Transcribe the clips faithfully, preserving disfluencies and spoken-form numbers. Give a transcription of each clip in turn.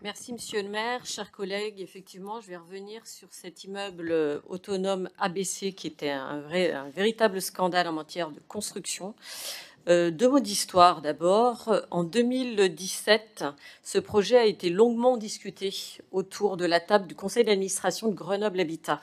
Merci, Monsieur le maire. Chers collègues, effectivement, je vais revenir sur cet immeuble autonome A B C qui était un, vrai, un véritable scandale en matière de construction. Euh, deux mots d'histoire d'abord. En deux mille dix-sept, ce projet a été longuement discuté autour de la table du conseil d'administration de Grenoble Habitat.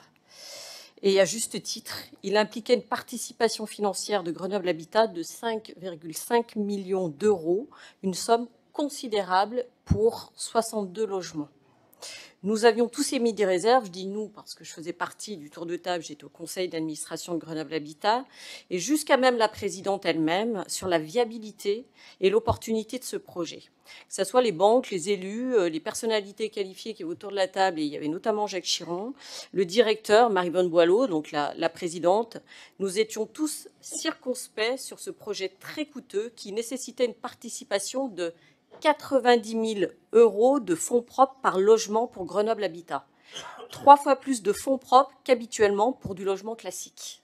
Et à juste titre, il impliquait une participation financière de Grenoble Habitat de cinq virgule cinq millions d'euros, une somme considérable pour soixante-deux logements. Nous avions tous émis des réserves, je dis nous parce que je faisais partie du tour de table, j'étais au conseil d'administration de Grenoble Habitat, et jusqu'à même la présidente elle-même, sur la viabilité et l'opportunité de ce projet. Que ce soit les banques, les élus, les personnalités qualifiées qui étaient autour de la table, et il y avait notamment Jacques Chiron, le directeur, Marie-Bonne Boileau, donc la, la présidente, nous étions tous circonspects sur ce projet très coûteux qui nécessitait une participation de quatre-vingt-dix mille euros de fonds propres par logement pour Grenoble Habitat. Trois fois plus de fonds propres qu'habituellement pour du logement classique.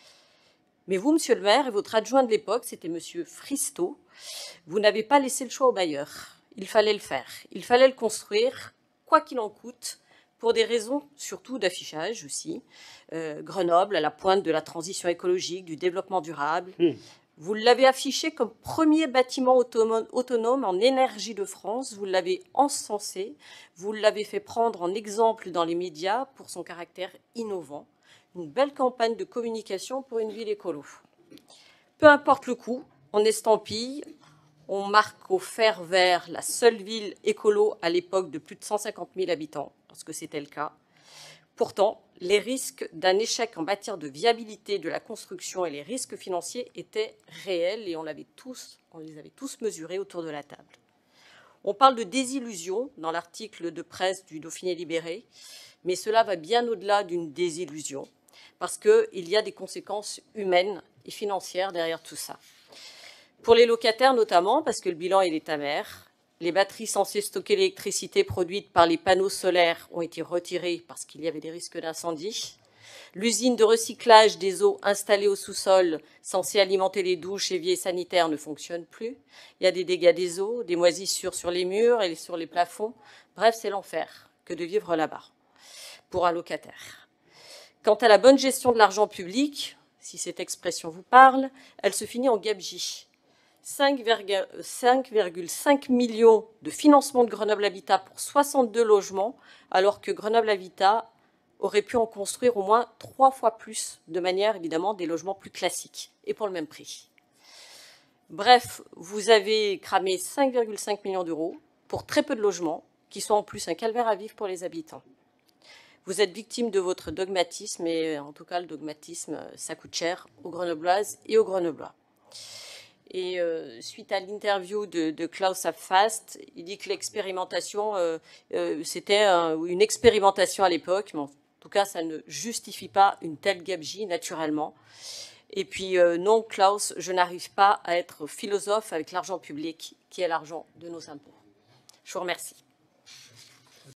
Mais vous, monsieur le maire, et votre adjoint de l'époque, c'était monsieur Fristo, vous n'avez pas laissé le choix au bailleur. Il fallait le faire. Il fallait le construire, quoi qu'il en coûte, pour des raisons surtout d'affichage aussi. Euh, Grenoble, à la pointe de la transition écologique, du développement durable. Mmh. Vous l'avez affiché comme premier bâtiment autonome en énergie de France, vous l'avez encensé, vous l'avez fait prendre en exemple dans les médias pour son caractère innovant. Une belle campagne de communication pour une ville écolo. Peu importe le coût, on estampille, on marque au fer vert la seule ville écolo à l'époque de plus de cent cinquante mille habitants, parce que c'était le cas. Pourtant, les risques d'un échec en matière de viabilité de la construction et les risques financiers étaient réels et on, l'avait tous, on les avait tous mesurés autour de la table. On parle de désillusion dans l'article de presse du Dauphiné libéré, mais cela va bien au-delà d'une désillusion, parce qu'il y a des conséquences humaines et financières derrière tout ça. Pour les locataires notamment, parce que le bilan il est amer. Les batteries censées stocker l'électricité produite par les panneaux solaires ont été retirées parce qu'il y avait des risques d'incendie. L'usine de recyclage des eaux installée au sous-sol, censée alimenter les douches, éviers sanitaires, ne fonctionne plus. Il y a des dégâts des eaux, des moisissures sur les murs et sur les plafonds. Bref, c'est l'enfer que de vivre là-bas pour un locataire. Quant à la bonne gestion de l'argent public, si cette expression vous parle, elle se finit en gabegie. cinq virgule cinq millions de financement de Grenoble Habitat pour soixante-deux logements, alors que Grenoble Habitat aurait pu en construire au moins trois fois plus, de manière évidemment des logements plus classiques, et pour le même prix. Bref, vous avez cramé cinq virgule cinq millions d'euros pour très peu de logements, qui sont en plus un calvaire à vivre pour les habitants. Vous êtes victime de votre dogmatisme, et en tout cas le dogmatisme, ça coûte cher aux Grenobloises et aux Grenoblois. Et euh, suite à l'interview de, de Klaus Abfast, il dit que l'expérimentation, euh, euh, c'était un, une expérimentation à l'époque, mais en tout cas, ça ne justifie pas une telle gabegie, naturellement. Et puis, euh, non, Klaus, je n'arrive pas à être philosophe avec l'argent public, qui est l'argent de nos impôts. Je vous remercie.